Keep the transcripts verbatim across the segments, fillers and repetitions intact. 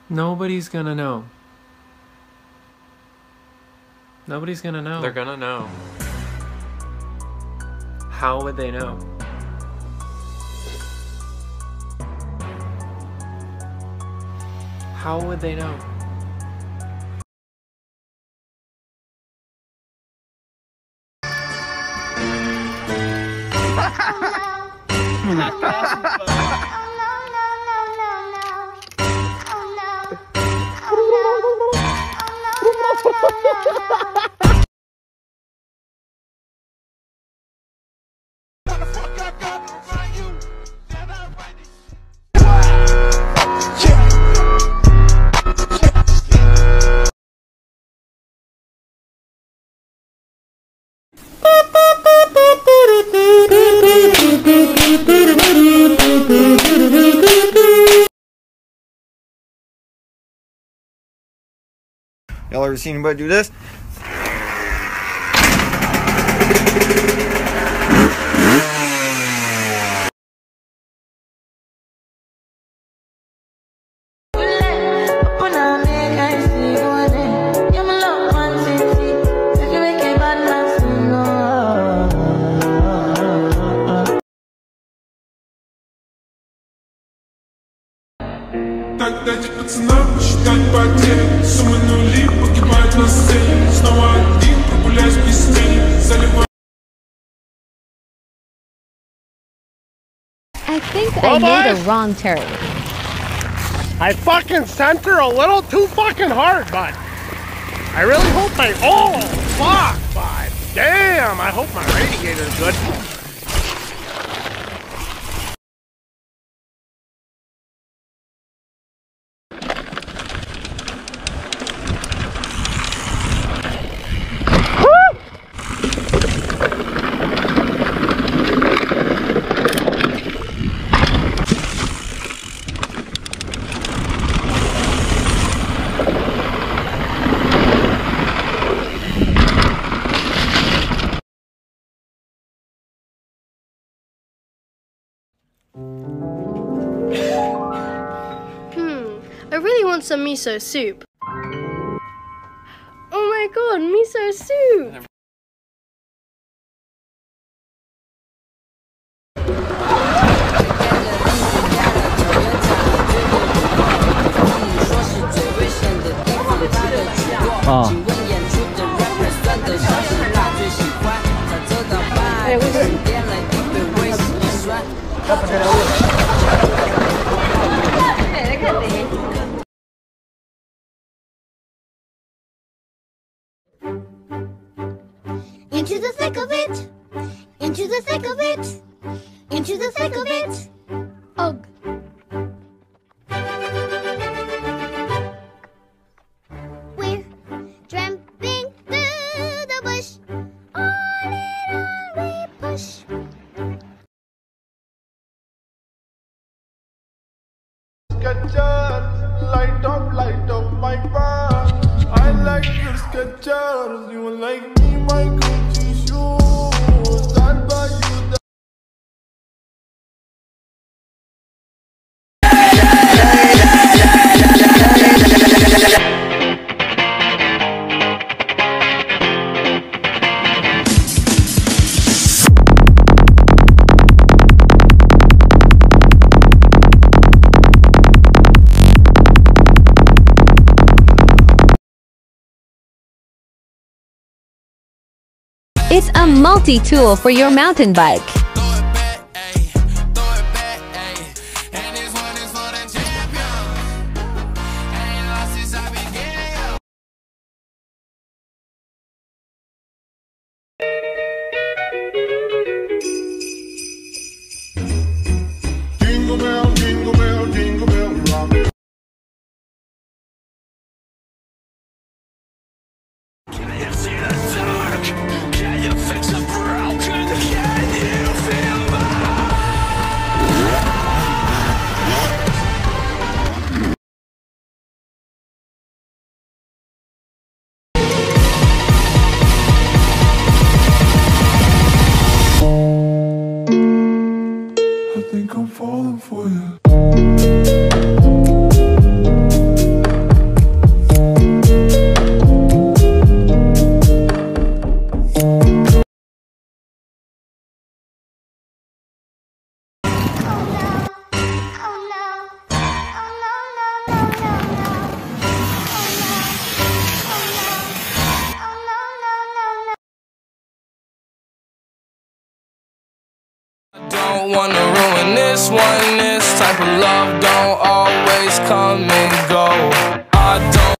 Nobody's gonna know. Nobody's gonna know. They're gonna know. How would they know? How would they know? Y'all ever seen anybody do this? Так дайте пацанам посчитать потери. Суммы нули погибают на сцене. Снова один прогуляюсь без тени. Заливаю. I think I made a wrong turn. I fucking sent her a little too fucking hard, but I really hope my oh fuck, but damn, I hope my radiator's good. Hmm, I really want some miso soup. Oh my god, miso soup! Oh. Into the thick of it, into the thick of it, into the thick of it. Ugh. We're tramping through the bush, on and on we push. Sketchers, light up, light up my bar. I like your Sketchers, you like me, my Gucci shoes. I'll buy you the It's a multi-tool for your mountain bike. jingle bell, jingle bell, jingle bell rock. Can you see the dark? Can you fix a broken? Can you this one, this type of love don't always come and go. I don't.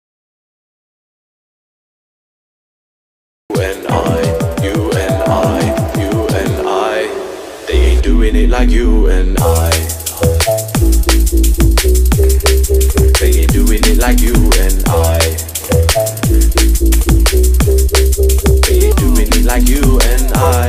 You and I, you and I, you and I, they ain't doing it like you and I. They ain't doing it like you and I. They ain't doing it like you and I.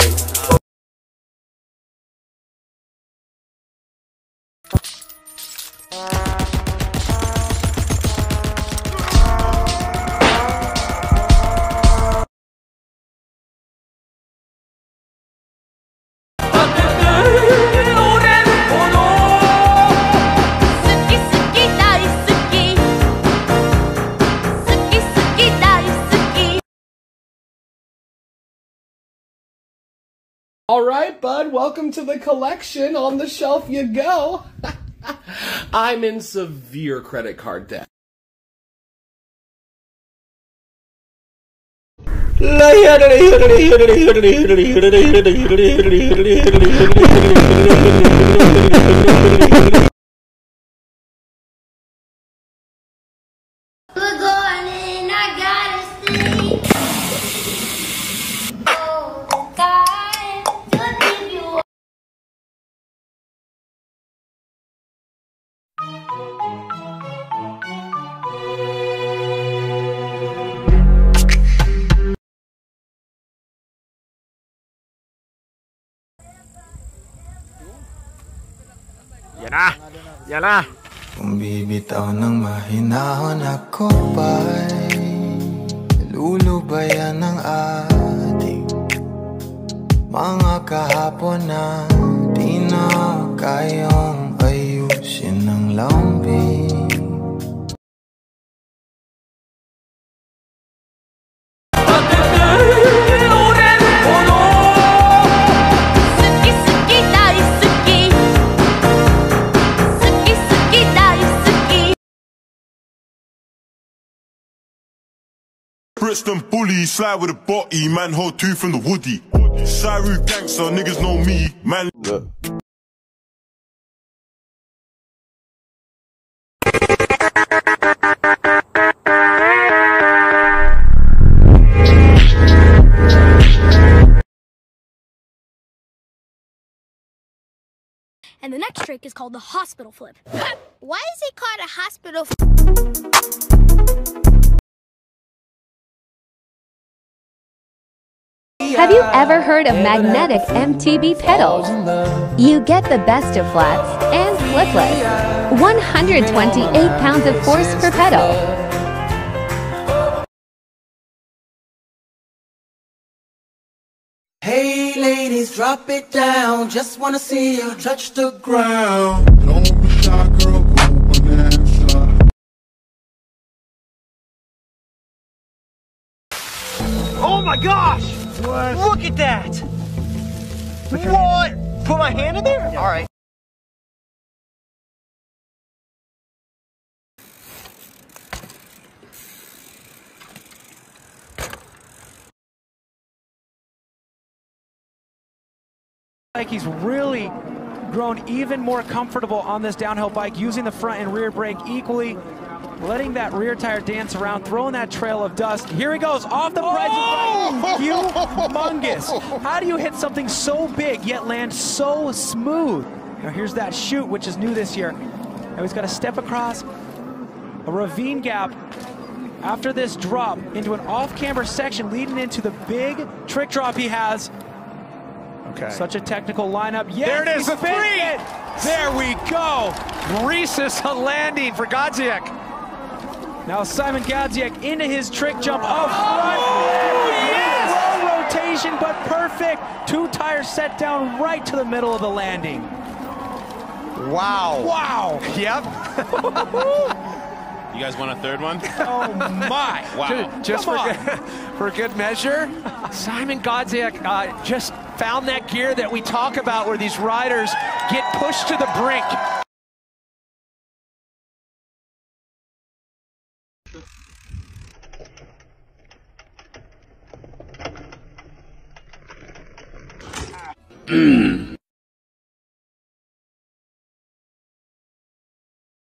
Alright, bud, welcome to the collection. On the shelf you go. I'm in severe credit card debt. We're going in, I gotta sleep. Oh, God, to leave you. Yan na! Yan na! Kung bibitaw ng mahinahon ako ba'y lulubayan ng ating mga kahapon na di na kayang ayusin ng lambing. Brixton bully, slide with a body, man hold two from the woody. Cyru gangster, niggas know me, man. Look. And the next trick is called the hospital flip. Why is it called a hospital flip? Have you ever heard of magnetic M T B pedals? You get the best of flats and flipless. one hundred twenty-eight pounds of force per pedal. Hey ladies, drop it down. Just wanna see you touch the ground. Don't be shy, girl, go bonanza. Oh my gosh! What? Look at that! What? Put my hand in there? Yeah. All right. Like he's really grown even more comfortable on this downhill bike, using the front and rear brake equally, letting that rear tire dance around, throwing that trail of dust. Here he goes, off the bridge. Oh! Humongous. How do you hit something so big yet land so smooth? Now here's that chute, which is new this year. Now he's got to step across a ravine gap after this drop into an off-camber section leading into the big trick drop he has. Okay. Such a technical lineup. Yes, there it is, the three! It. There we go! Reese's a landing for Gadziak. Now Simon Gadziak into his trick jump up front. Oh, yes! Low rotation, but perfect. Two tires set down right to the middle of the landing. Wow. Wow. Yep. You guys want a third one? Oh, my. Wow. Just for good, for good measure, Simon Gadziak uh, just found that gear that we talk about where these riders get pushed to the brink. Mm.